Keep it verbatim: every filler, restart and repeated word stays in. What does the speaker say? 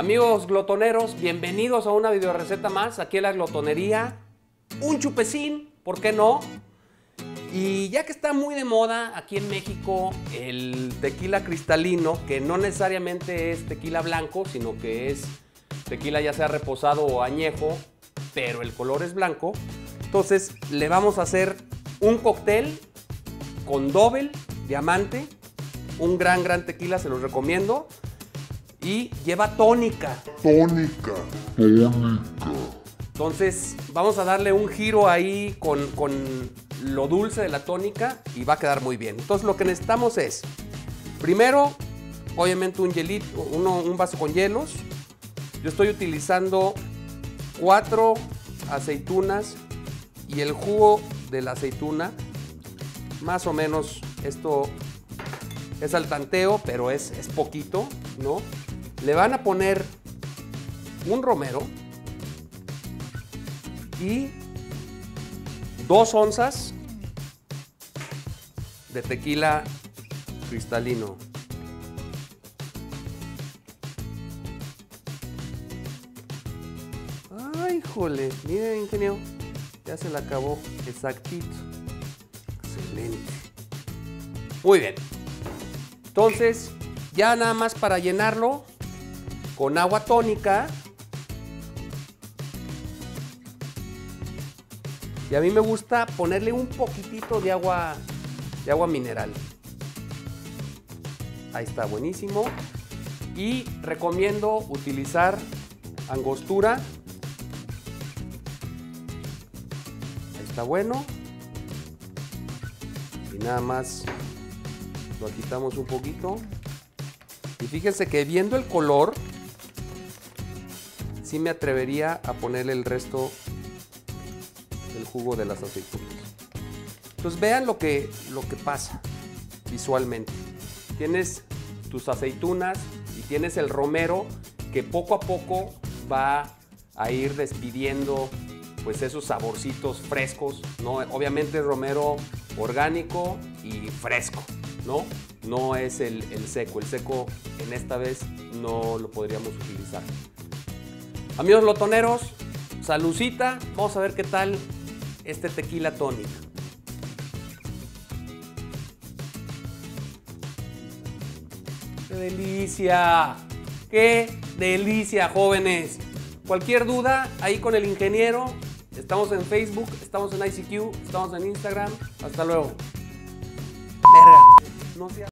Amigos glotoneros, bienvenidos a una videoreceta más aquí en la glotonería. Un chupecín, ¿por qué no? Y ya que está muy de moda aquí en México el tequila cristalino, que no necesariamente es tequila blanco, sino que es tequila ya sea reposado o añejo, pero el color es blanco. Entonces le vamos a hacer un cóctel con Double Diamante, un gran, gran tequila, se los recomiendo. Y lleva tónica. Tónica. Tónica. Entonces vamos a darle un giro ahí con, con lo dulce de la tónica y va a quedar muy bien. Entonces lo que necesitamos es, primero, obviamente un hielito, uno, un vaso con hielos. Yo estoy utilizando cuatro aceitunas y el jugo de la aceituna, más o menos esto es al tanteo, pero es, es poquito, ¿no? Le van a poner un romero y dos onzas de tequila cristalino. Ay, jole, miren, ingeniero, ya se le acabó exactito. Excelente. Muy bien. Entonces, ya nada más para llenarlo con agua tónica. Y a mí me gusta ponerle un poquitito de agua, de agua mineral. Ahí está, buenísimo. Y recomiendo utilizar angostura. Ahí está bueno. Y nada más lo quitamos un poquito. Y fíjense que viendo el color, sí me atrevería a ponerle el resto del jugo de las aceitunas. Entonces vean lo que, lo que pasa visualmente. Tienes tus aceitunas y tienes el romero que poco a poco va a ir despidiendo pues esos saborcitos frescos, ¿no? Obviamente es romero orgánico y fresco, ¿no? No es el, el seco. El seco en esta vez no lo podríamos utilizar. Amigos glotoneros, salucita. Vamos a ver qué tal este tequila tónica. ¡Qué delicia! ¡Qué delicia, jóvenes! Cualquier duda, ahí con el ingeniero. Estamos en Facebook, estamos en I C Q, estamos en Instagram. Hasta luego. Verga. No sea